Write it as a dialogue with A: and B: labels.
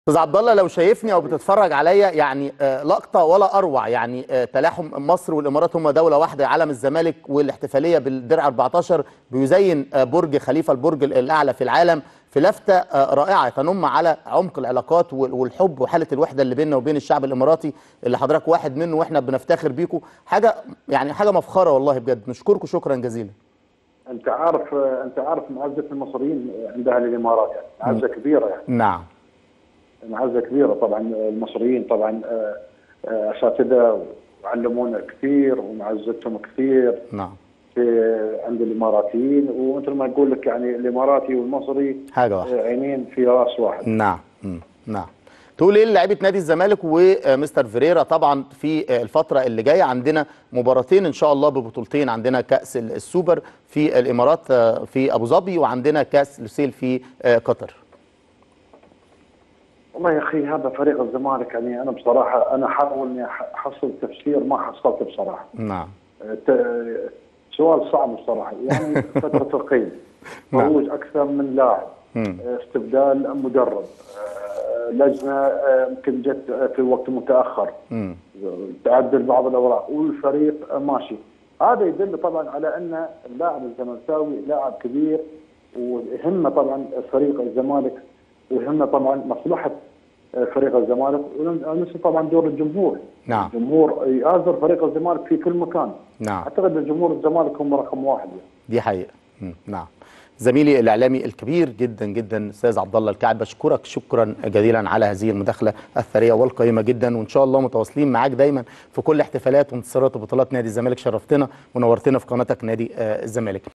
A: استاذ عبد الله، لو شايفني او بتتفرج عليا يعني لقطه ولا اروع. يعني تلاحم مصر والامارات هم دوله واحده. علم الزمالك والاحتفاليه بالدرع 14 بيزين برج خليفه، البرج الاعلى في العالم، في لفته رائعه تنم على عمق العلاقات والحب وحاله الوحده اللي بيننا وبين الشعب الاماراتي اللي حضرتك واحد منه واحنا بنفتخر بيكم. حاجه يعني حاجه مفخره والله بجد. نشكركم شكرا جزيلا.
B: انت عارف معزه المصريين عندها الامارات، يعني معزه كبيره، يعني
A: نعم،
B: معزه كبيره طبعا. المصريين طبعا اساتذه وعلمونا كثير ومعزتهم كثير.
A: نعم،
B: عند الاماراتيين، ومثل ما اقول لك يعني الاماراتي والمصري
A: حاجه واحده،
B: عينين في راس واحد.
A: نعم. نعم. تقول ايه لعيبه نادي الزمالك ومستر فيريرا؟ طبعا في الفتره اللي جايه عندنا مباراتين ان شاء الله ببطولتين. عندنا كاس السوبر في الامارات في ابو ظبي، وعندنا كاس لوسيل في قطر.
B: والله يا اخي، هذا فريق الزمالك يعني انا بصراحه انا حاول اني احصل تفسير، ما حصلته بصراحه.
A: نعم.
B: سؤال صعب بصراحه. يعني فتره القيد، خروج اكثر من لاعب، استبدال مدرب، لجنه يمكن جت في وقت متاخر، تعدل بعض الاوراق والفريق ماشي. هذا يدل طبعا على ان اللاعب الزملكاوي لاعب كبير، ويهمه طبعا فريق الزمالك، ويهمنا طبعا مصلحه فريق الزمالك، وننسى طبعا دور الجمهور.
A: نعم.
B: الجمهور يآزر فريق الزمالك في كل مكان.
A: نعم.
B: اعتقد ان جمهور الزمالك هم رقم واحد.
A: دي حقيقه. نعم. زميلي الاعلامي الكبير جدا جدا استاذ عبد الله الكعب، بشكرك شكرا جزيلا على هذه المداخله الثريه والقيمه جدا، وان شاء الله متواصلين معاك دايما في كل احتفالات وانتصارات وبطولات نادي الزمالك. شرفتنا ونورتنا في قناتك نادي الزمالك.